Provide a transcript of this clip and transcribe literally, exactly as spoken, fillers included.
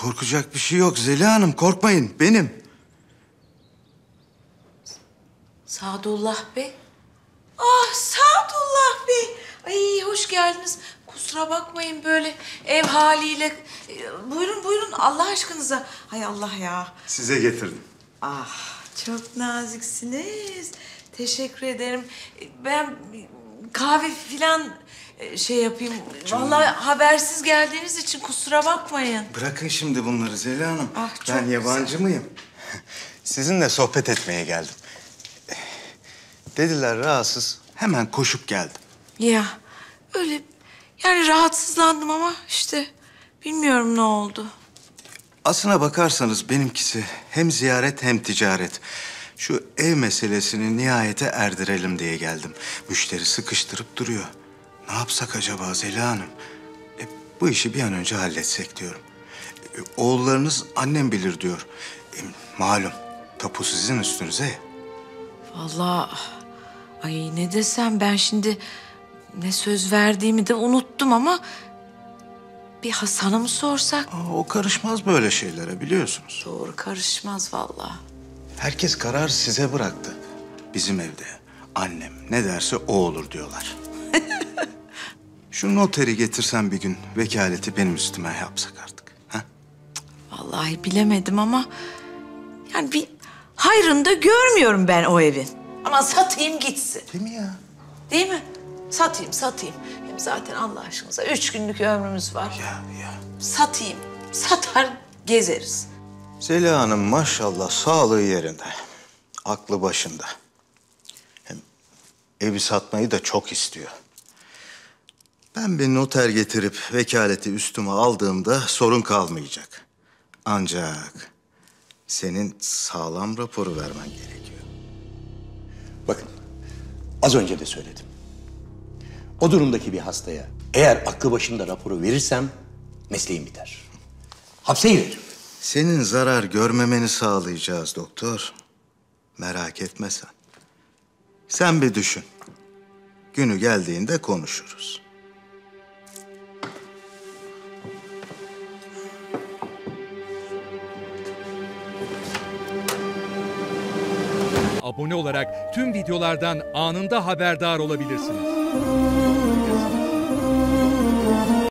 korkacak bir şey yok Zeliha Hanım. Korkmayın, benim. Sadullah Bey. Ah Sadullah Bey. Ay hoş geldiniz. Kusura bakmayın böyle ev haliyle. Ee, Buyurun buyurun Allah aşkınıza. Hay Allah ya. Size getirdim. Ah çok naziksiniz. Teşekkür ederim. Ben kahve filan şey yapayım. Vallahi habersiz geldiğiniz için kusura bakmayın. Bırakın şimdi bunları Zeliha Hanım. Ah, çok ben yabancı güzel. mıyım? Sizinle sohbet etmeye geldim. Dediler rahatsız. Hemen koşup geldim. Ya öyle yani rahatsızlandım ama işte bilmiyorum ne oldu. Aslına bakarsanız benimkisi hem ziyaret hem ticaret. Şu ev meselesini nihayete erdirelim diye geldim. Müşteri sıkıştırıp duruyor. Ne yapsak acaba Zeliha Hanım? E, bu işi bir an önce halletsek diyorum. E, oğullarınız annem bilir diyor. E, malum tapu sizin üstünüze. Vallahi ay ne desem ben şimdi ne söz verdiğimi de unuttum ama bir Hasan'a mı sorsak? Aa, o karışmaz böyle şeylere biliyorsunuz. Doğru karışmaz vallahi. Herkes karar size bıraktı. Bizim evde annem ne derse o olur diyorlar. Şu noteri getirsen bir gün vekaleti benim üstüme yapsak artık. Ha? Vallahi bilemedim ama yani bir hayrını da görmüyorum ben o evin. Ama satayım gitsin. Değil mi ya? Değil mi? Satayım, satayım. Hem zaten Allah aşkınıza üç günlük ömrümüz var. Ya ya. Satayım, satar gezeriz. Zeliha Hanım maşallah sağlığı yerinde. Aklı başında. Hem evi satmayı da çok istiyor. Ben bir noter getirip vekaleti üstüme aldığımda sorun kalmayacak. Ancak senin sağlam raporu vermen gerekiyor. Bakın, az önce de söyledim. O durumdaki bir hastaya eğer aklı başında raporu verirsem mesleğim biter. Hapse girerim. Senin zarar görmemeni sağlayacağız doktor. Merak etme sen. Sen bir düşün. Günü geldiğinde konuşuruz. Abone olarak tüm videolardan anında haberdar olabilirsiniz.